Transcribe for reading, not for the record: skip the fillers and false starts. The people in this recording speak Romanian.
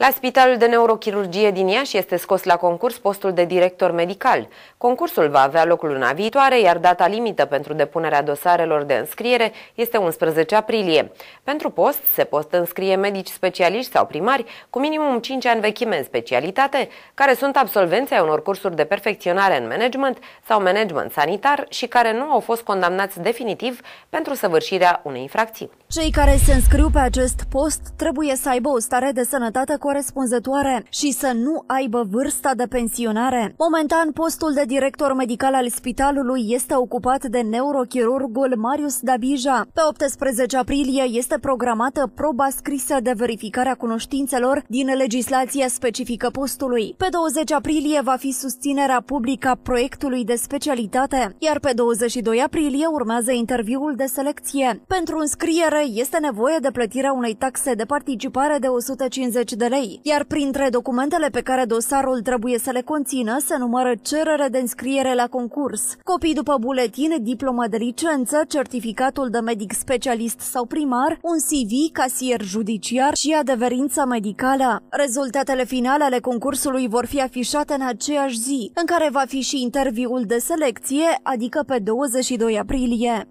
La Spitalul de Neurochirurgie din Iași este scos la concurs postul de director medical. Concursul va avea loc luna viitoare, iar data limită pentru depunerea dosarelor de înscriere este 11 aprilie. Pentru post se pot înscrie medici specialiști sau primari cu minimum 5 ani vechime în specialitate, care sunt absolvenți ai unor cursuri de perfecționare în management sau management sanitar și care nu au fost condamnați definitiv pentru săvârșirea unei infracțiuni. Cei care se înscriu pe acest post trebuie să aibă o stare de sănătate corespunzătoare și să nu aibă vârsta de pensionare. Momentan, postul de director medical al spitalului este ocupat de neurochirurgul Marius Dabija. Pe 18 aprilie este programată proba scrisă de verificare a cunoștințelor din legislația specifică postului. Pe 20 aprilie va fi susținerea publică a proiectului de specialitate, iar pe 22 aprilie urmează interviul de selecție. Pentru înscriere este nevoie de plătirea unei taxe de participare de 150 de lei, iar printre documentele pe care dosarul trebuie să le conțină se numără cerere de înscriere la concurs, copii după buletin, diplomă de licență, certificatul de medic specialist sau primar, un CV, casier judiciar și adeverința medicală. Rezultatele finale ale concursului vor fi afișate în aceeași zi, în care va fi și interviul de selecție, adică pe 22 aprilie.